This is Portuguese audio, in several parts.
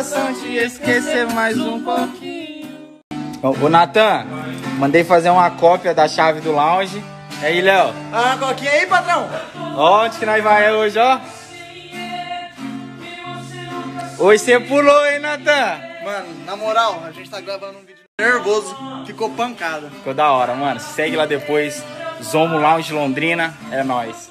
coração te esquecer mais um pouquinho. Ô Natan, mandei fazer uma cópia da chave do lounge. E aí, Léo? Ah, coquinha aí, patrão? Onde que nós vai hoje, ó? Hoje você pulou, hein, Natan? Mano, na moral, a gente tá gravando um vídeo nervoso. Ficou pancada. Ficou da hora, mano. Segue lá depois. Zomo Lounge Londrina. É nóis.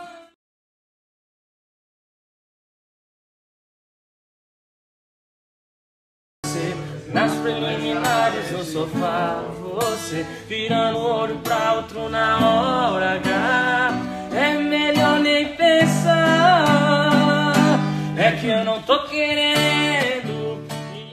Nas preliminares no sofá, você virando o olho pra outro na hora H. É melhor nem pensar. É que eu não tô querendo me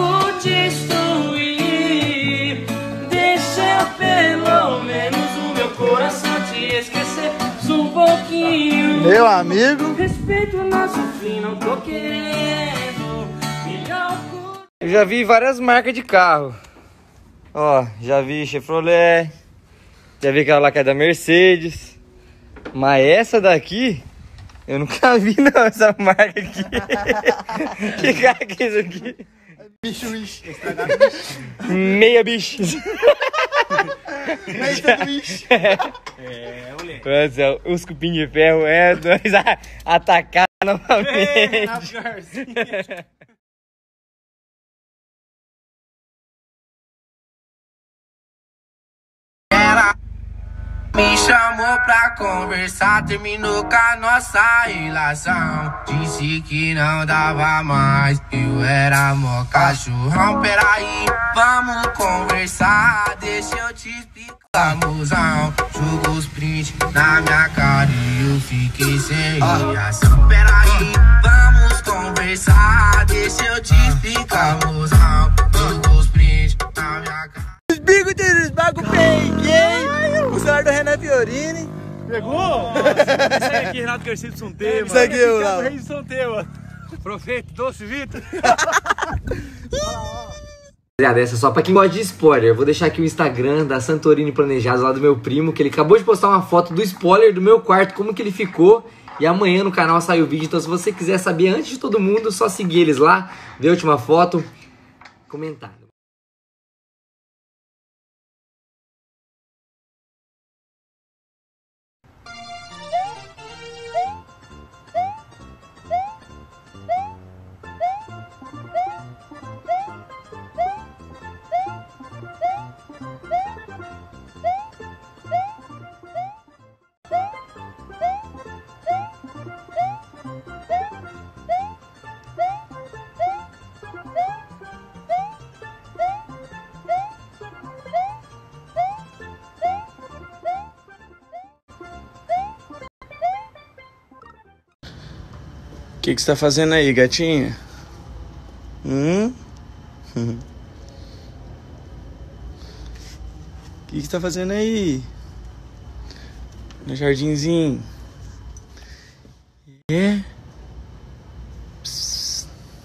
autodestruir. Deixa eu pelo menos o meu coração te esquecer um pouquinho. Meu amigo. Respeito o nosso fim, não tô querendo me autodestruir. Eu já vi várias marcas de carro. Ó, já vi Chevrolet. Já vi aquela lá que é da Mercedes. Mas essa daqui, eu nunca vi não, essa marca aqui. Que carro que é isso aqui? Bicho. Meia bicho. Meia bicho. É, moleque. Os cupinhos de ferro, nós atacar novamente. Me chamou pra conversar, terminou com a nossa relação. Disse que não dava mais, eu era mó cachorrão. Peraí, vamos conversar, deixa eu te explicar, mozão. Jogou os prints na minha cara e eu fiquei sem reação. Peraí, vamos conversar, deixa eu te explicar, mozão. Jogou os prints na minha cara. Os bigos deles, bago peguei. O celular do Renan Fiorini. Pegou? Isso aí aqui, Renato Garcia de Sonteima. Isso aqui, o Léo. Rei de Sonteima. Profeito, Doce Vitor. Essa é só pra quem gosta de spoiler. Eu vou deixar aqui o Instagram da Santorini Planejados lá do meu primo, que ele acabou de postar uma foto do spoiler do meu quarto, como que ele ficou. E amanhã no canal sai o vídeo, então se você quiser saber antes de todo mundo, só seguir eles lá, ver a última foto, comentário. O que você tá fazendo aí, gatinha? O que você tá fazendo aí? No jardinzinho? É? Psst.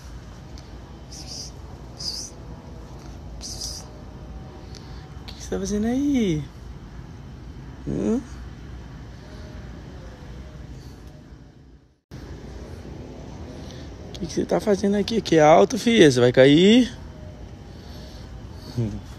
Psst. Psst. O que você tá fazendo aí? O que você tá fazendo aqui? Que é alto, filha. Você vai cair?